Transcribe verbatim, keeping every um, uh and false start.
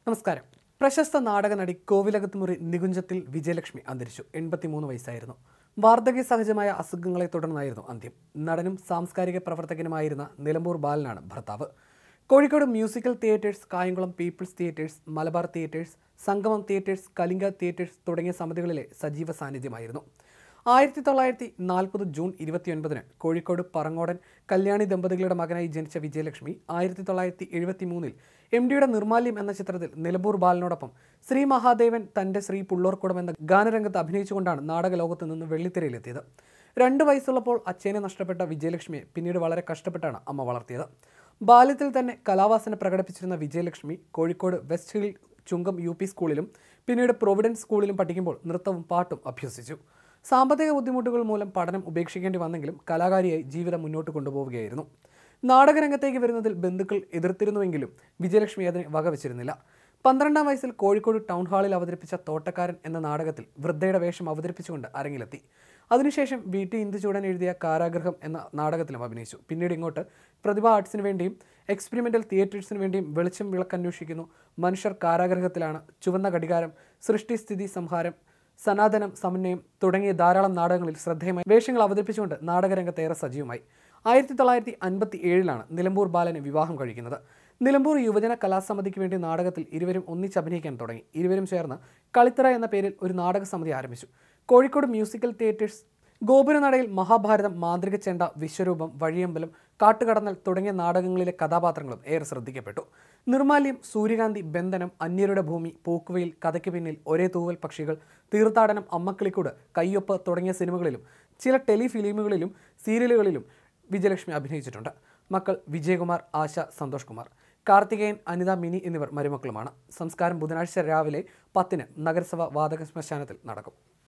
നമസ്കാരം. പ്രശസ്ത നാടക നടി കോവിലകത്തുമുറി നികുഞ്ചത്തിൽ വിജയലക്ഷ്മി അന്തരിച്ചു. എൺപത്തിമൂന്ന് വയസ്സായിരുന്നു. വാർദ്ധക്യ സഹജമായ അസുഖങ്ങളെ തുടർന്നായിരുന്നു അന്ത്യം. നടനും സാംസ്കാരിക പ്രവർത്തകനുമായിരുന്ന നിലമ്പൂർ ബാലനാണ് ഭർത്താവ്. Kozhikode musical theatres, Kayamkulam people's theatres, Malabar theatres, Sangamam theatres, Kalinga theatres തുടങ്ങിയ സമിതികളിലെ സജീവ സാന്നിധ്യമായിരുന്നു. ആയിരത്തി തൊള്ളായിരത്തി നാൽപ്പത് ജൂൺ ഇരുപത്തിയൊൻപതിന് കോഴിക്കോട് പറങ്ങോടൻ കല്യാണി ദമ്പതികളുടെ മകനായി ജനിച്ച വിജയലക്ഷ്മി ആയിരത്തി തൊള്ളായിരത്തി എഴുപത്തി മൂന്നിൽ എം ഡിയുടെ നിർമാല്യം എന്ന ചിത്രത്തിൽ നിലമ്പൂർ ബാലനോടൊപ്പം ശ്രീ മഹാദേവൻ തൻ്റെ ശ്രീ പുള്ളോർക്കുടം എന്ന ഗാനരംഗത്ത് അഭിനയിച്ചുകൊണ്ടാണ് നാടക ലോകത്ത് നിന്ന് വെള്ളിത്തിരയിലെത്തിയത്. രണ്ട് വയസ്സുള്ളപ്പോൾ അച്ഛനെ നഷ്ടപ്പെട്ട വിജയലക്ഷ്മിയെ പിന്നീട് വളരെ കഷ്ടപ്പെട്ടാണ് അമ്മ വളർത്തിയത്. ബാല്യത്തിൽ തന്നെ കലാവാസന പ്രകടിപ്പിച്ചിരുന്ന Vijayalakshmi Kozhikode west hill Chungam U P സ്കൂളിലും പിന്നീട് പ്രൊവിഡൻസ് സ്കൂളിലും പഠിക്കുമ്പോൾ നൃത്തവും പാട്ടും അഭ്യസിച്ചു. സാമ്പത്തിക ബുദ്ധിമുട്ടുകൾ മൂലം പഠനം ഉപേക്ഷിക്കേണ്ടി വന്നെങ്കിലും കലാകാരിയായി ജീവിതം മുന്നോട്ട് കൊണ്ടുപോവുകയായിരുന്നു. നാടകരംഗത്തേക്ക് വരുന്നതിൽ ബന്ധുക്കൾ എതിർത്തിരുന്നുവെങ്കിലും വിജയലക്ഷ്മി അതിനെ വകവെച്ചിരുന്നില്ല. പന്ത്രണ്ടാം വയസ്സിൽ കോഴിക്കോട് ടൗൺ ഹാളിൽ അവതരിപ്പിച്ച തോട്ടക്കാരൻ എന്ന നാടകത്തിൽ വൃദ്ധയുടെ വേഷം അവതരിപ്പിച്ചുകൊണ്ട് അരങ്ങിലെത്തി. അതിനുശേഷം വി ടി ഇന്ദുചൂടൻ എഴുതിയ കാരാഗൃഹം എന്ന നാടകത്തിലും അഭിനയിച്ചു. പിന്നീട് ഇങ്ങോട്ട് പ്രതിഭ ആർട്സിന് വേണ്ടിയും എക്സ്പെരിമെൻ്റൽ തിയേറ്റേഴ്സിന് വേണ്ടിയും വെളിച്ചം വിളക്കന്വേഷിക്കുന്നു, മനുഷ്യർ കാരാഗൃഹത്തിലാണ്, ചുവന്ന ഘടികാരം, സൃഷ്ടിസ്ഥിതി സംഹാരം, സനാതനം, സമന്വയം തുടങ്ങിയ ധാരാളം നാടകങ്ങളിൽ ശ്രദ്ധേയമായി വേഷങ്ങൾ അവതരിപ്പിച്ചുകൊണ്ട് നാടകരംഗത്ത് ഏറെ സജീവമായി. ആയിരത്തി തൊള്ളായിരത്തി അൻപത്തി ഏഴിലാണ് നിലമ്പൂർ ബാലനെ വിവാഹം കഴിക്കുന്നത്. നിലമ്പൂർ യുവജന കലാസമിതിക്ക് വേണ്ടി നാടകത്തിൽ ഇരുവരും ഒന്നിച്ച് അഭിനയിക്കാൻ തുടങ്ങി. ഇരുവരും ചേർന്ന് കളിത്തറ എന്ന പേരിൽ ഒരു നാടക സമിതി ആരംഭിച്ചു. കോഴിക്കോട് മ്യൂസിക്കൽ തിയേറ്റേഴ്സ്, ഗോപുരനടയിൽ മഹാഭാരതം, മാന്ത്രിക ചെണ്ട, വിശ്വരൂപം, വഴിയമ്പലം, കാട്ടുകടന്നൽ തുടങ്ങിയ നാടകങ്ങളിലെ കഥാപാത്രങ്ങളും ഏറെ ശ്രദ്ധിക്കപ്പെട്ടു. നിർമാല്യം, സൂര്യകാന്തി, ബന്ധനം, അന്യരുടെ ഭൂമി, പോക്കുവയിൽ, കഥയ്ക്ക് പിന്നിൽ, ഒരേ തൂവൽ പക്ഷികൾ, തീർത്ഥാടനം, അമ്മക്കിളിക്കൂട്, കയ്യൊപ്പ് തുടങ്ങിയ സിനിമകളിലും ചില ടെലിഫിലിമുകളിലും സീരിയലുകളിലും വിജയലക്ഷ്മി അഭിനയിച്ചിട്ടുണ്ട്. മക്കൾ വിജയകുമാർ, ആശ, സന്തോഷ് കുമാർ, കാർത്തികേയൻ, അനിത, മിനി എന്നിവർ മരുമക്കളുമാണ്. സംസ്കാരം ബുധനാഴ്ച രാവിലെ പത്തിന് നഗരസഭ വാതക ശ്മശാനത്തിൽ നടക്കും.